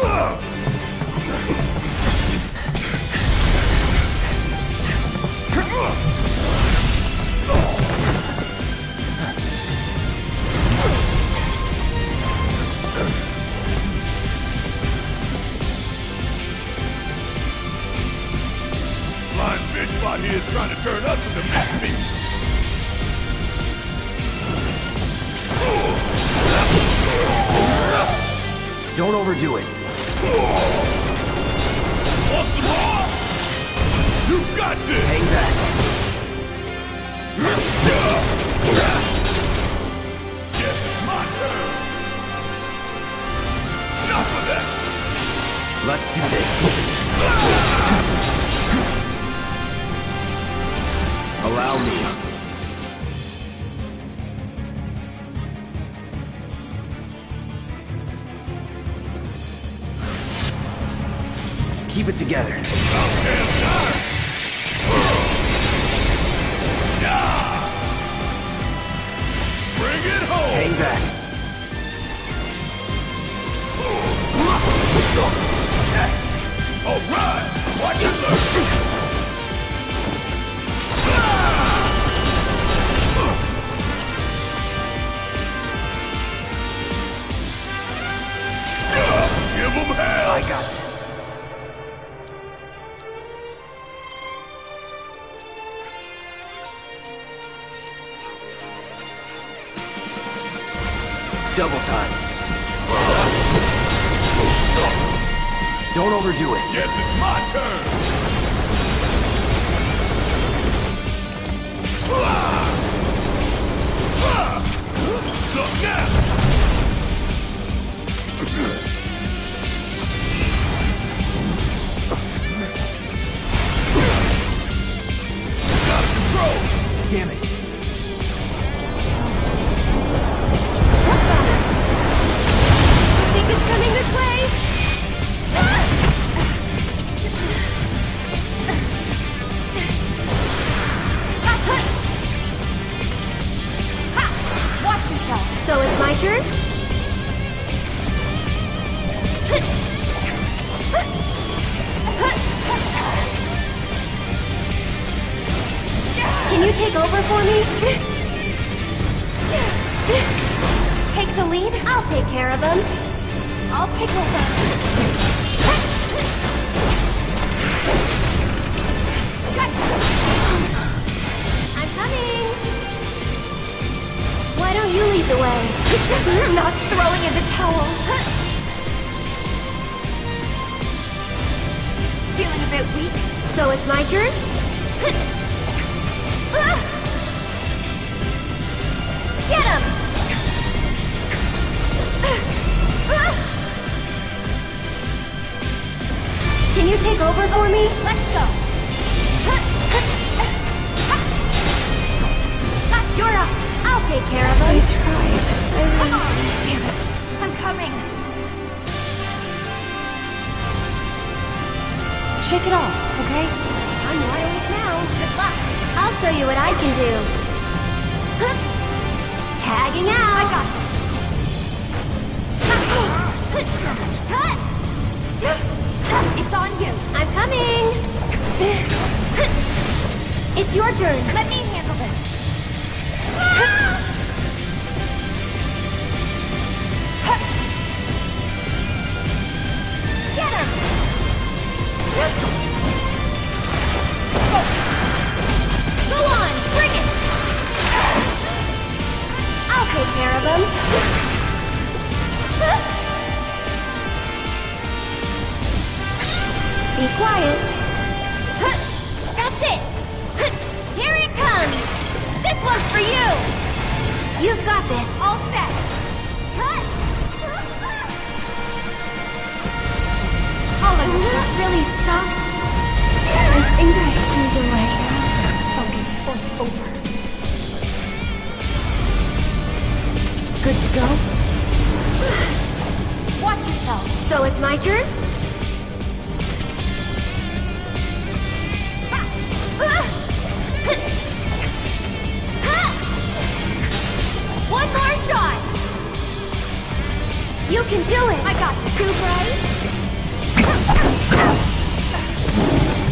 Blind fish spot here is trying to turn us into mess meat. Don't overdo it. Want some more? You got this! Hang back. Yes, it's my turn! Enough of that! Let's do this. Allow me. Keep it together. Bring it home! Hang back. All right! Watch it learn! Give them hell! I got this. Double time. Don't overdo it. Yes, it's my turn! Suck now! Got control! Damn it. Think it's coming this way? Watch yourself. So it's my turn? Can you take over for me? Take the lead? I'll take care of him. I'll take over. Gotcha! I'm coming! Why don't you lead the way? I'm not throwing in the towel. Feeling a bit weak? So it's my turn? Get him! Can you take over for me? Let's go. You're up. I'll take care of him. I tried. Come on. Damn it. I'm coming. Shake it off, okay? I'm wide awake now. Good luck. I'll show you what I can do. Tagging out. I got this. It's on you. I'm coming. It's your turn. Let me handle this. Get him. Go on, bring it. I'll take care of him. Be quiet. That's it. Here it comes. This one's for you. You've got this. All set. Oh, that really sucked. I think I need to lay down. Focus or it's over. Good to go? Watch yourself. So it's my turn? One more shot! You can do it! I got this. Too bright?